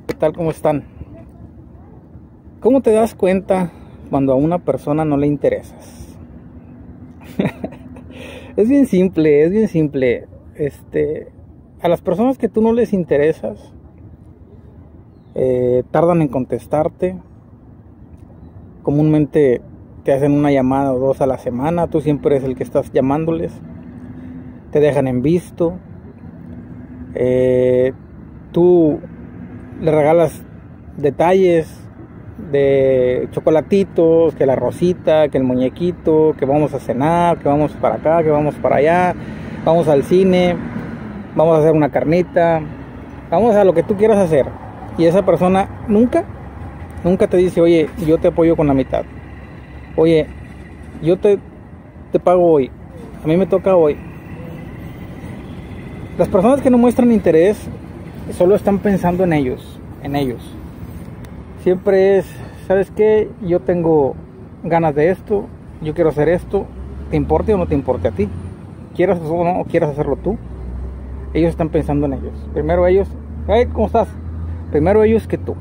¿Qué tal? ¿Cómo están? ¿Cómo te das cuenta cuando a una persona no le interesas? Es bien simple, es bien simple. A las personas que tú no les interesas, tardan en contestarte. Comúnmente te hacen una llamada o dos a la semana, tú siempre eres el que estás llamándoles. Te dejan en visto. Tú le regalas detalles de chocolatitos, que la rosita, que el muñequito, que vamos a cenar, que vamos para acá, que vamos para allá, vamos al cine, vamos a hacer una carnita, vamos a lo que tú quieras hacer. Y esa persona nunca te dice, oye, yo te apoyo con la mitad. Oye, yo te pago hoy, a mí me toca hoy. Las personas que no muestran interés solo están pensando en ellos. Siempre es, ¿sabes qué? Yo tengo ganas de esto, yo quiero hacer esto, ¿te importe o no te importe a ti? ¿Quieras o no, o quieras hacerlo tú? Ellos están pensando en ellos. Primero ellos, hey, ¿cómo estás? Primero ellos que tú.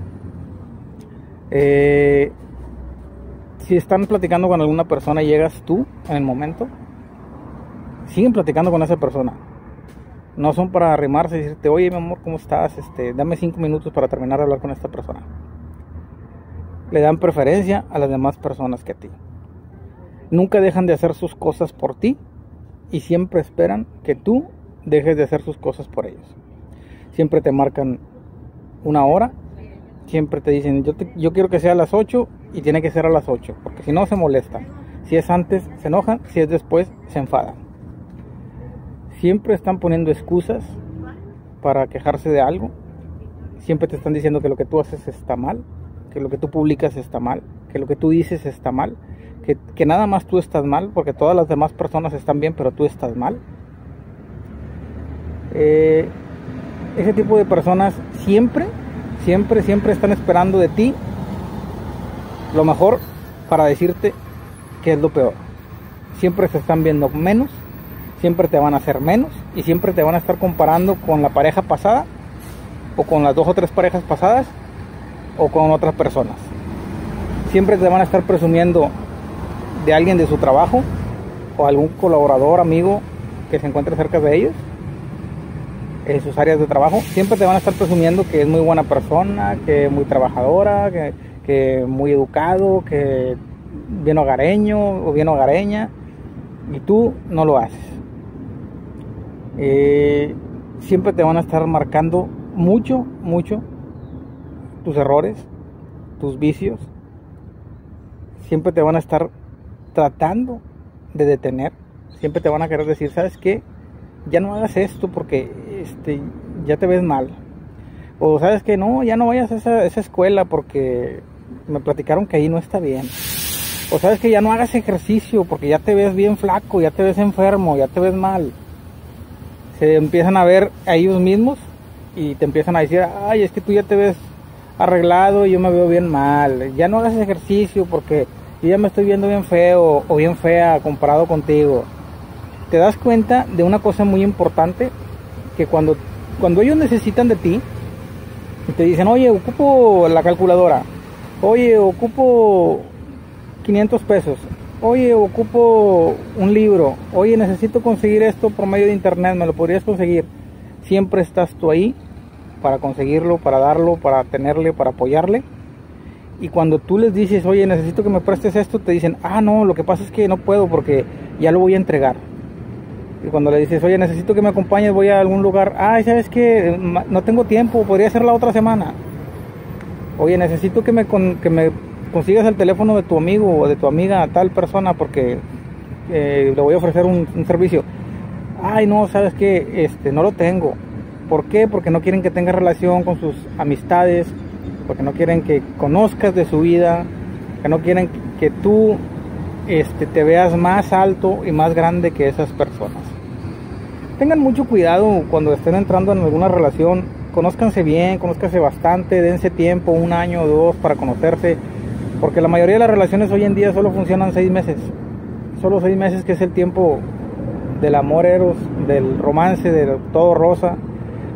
Si están platicando con alguna persona y llegas tú en el momento, siguen platicando con esa persona. No son para arrimarse y decirte, oye, mi amor, ¿cómo estás? Dame 5 minutos para terminar de hablar con esta persona. Le dan preferencia a las demás personas que a ti. Nunca dejan de hacer sus cosas por ti y siempre esperan que tú dejes de hacer sus cosas por ellos. Siempre te marcan una hora, siempre te dicen, yo quiero que sea a las 8 y tiene que ser a las 8, porque si no se molestan. Si es antes, se enojan, si es después, se enfadan. Siempre están poniendo excusas para quejarse de algo. Siempre te están diciendo que lo que tú haces está mal, que lo que tú publicas está mal, que lo que tú dices está mal, que nada más tú estás mal, porque todas las demás personas están bien, pero tú estás mal. Ese tipo de personas siempre están esperando de ti lo mejor para decirte que es lo peor. Siempre se están viendo menos, siempre te van a hacer menos y siempre te van a estar comparando con la pareja pasada o con las 2 o 3 parejas pasadas o con otras personas. Siempre te van a estar presumiendo de alguien de su trabajo o algún colaborador, amigo que se encuentre cerca de ellos en sus áreas de trabajo. Siempre te van a estar presumiendo que es muy buena persona, que es muy trabajadora, que muy educado, que bien hogareño o bien hogareña, y tú no lo haces. Siempre te van a estar marcando mucho tus errores, tus vicios. Siempre te van a estar tratando de detener. Siempre te van a querer decir, ¿sabes qué? Ya no hagas esto porque ya te ves mal. O ¿sabes qué? No, ya no vayas a esa escuela porque me platicaron que ahí no está bien. O ¿sabes qué? Ya no hagas ejercicio porque ya te ves bien flaco, ya te ves enfermo, ya te ves mal. Se empiezan a ver a ellos mismos y te empiezan a decir, ay, es que tú ya te ves arreglado y yo me veo bien mal. Ya no hagas ejercicio porque yo ya me estoy viendo bien feo o bien fea comparado contigo. Te das cuenta de una cosa muy importante, que cuando ellos necesitan de ti y te dicen, oye, ocupo la calculadora, oye, ocupo 500 pesos, oye, ocupo un libro, oye, necesito conseguir esto por medio de internet, ¿me lo podrías conseguir? Siempre estás tú ahí para conseguirlo, para darlo, para tenerle, para apoyarle. Y cuando tú les dices, oye, necesito que me prestes esto, te dicen, ah, no, lo que pasa es que no puedo porque ya lo voy a entregar. Y cuando le dices, oye, necesito que me acompañes, voy a algún lugar, ay, ¿sabes qué? No tengo tiempo, podría ser la otra semana. Oye, necesito que me consigas el teléfono de tu amigo o de tu amiga, tal persona, porque le voy a ofrecer un servicio. Ay, no, ¿sabes qué? No lo tengo. ¿Por qué? Porque no quieren que tengas relación con sus amistades, porque no quieren que conozcas de su vida, que no quieren que tú te veas más alto y más grande que esas personas. Tengan mucho cuidado cuando estén entrando en alguna relación. Conózcanse bien, conózcanse bastante, dense tiempo, 1 año o 2 para conocerse, porque la mayoría de las relaciones hoy en día solo funcionan 6 meses. Solo 6 meses, que es el tiempo del amor eros, del romance, de todo rosa.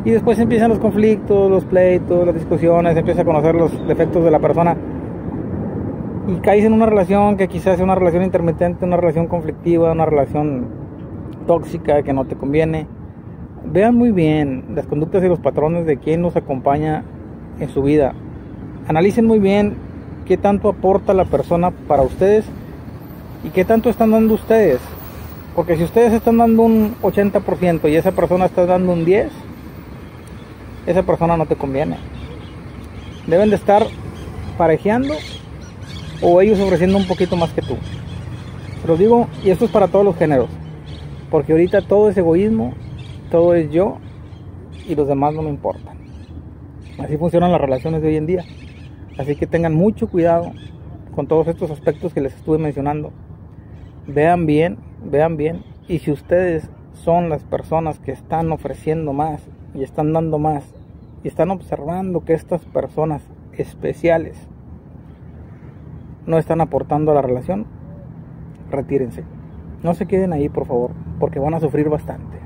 Y después empiezan los conflictos, los pleitos, las discusiones, empiezas a conocer los defectos de la persona y caes en una relación que quizás sea una relación intermitente, una relación conflictiva, una relación tóxica que no te conviene. Vean muy bien las conductas y los patrones de quien nos acompaña en su vida. Analicen muy bien qué tanto aporta la persona para ustedes y qué tanto están dando ustedes. Porque si ustedes están dando un 80% y esa persona está dando un 10%, esa persona no te conviene. Deben de estar parejeando o ellos ofreciendo un poquito más que tú. Se los digo, y esto es para todos los géneros, porque ahorita todo es egoísmo, todo es yo y los demás no me importan. Así funcionan las relaciones de hoy en día. Así que tengan mucho cuidado con todos estos aspectos que les estuve mencionando. Vean bien, y si ustedes son las personas que están ofreciendo más y están dando más y están observando que estas personas especiales no están aportando a la relación, retírense. No se queden ahí, por favor, porque van a sufrir bastante.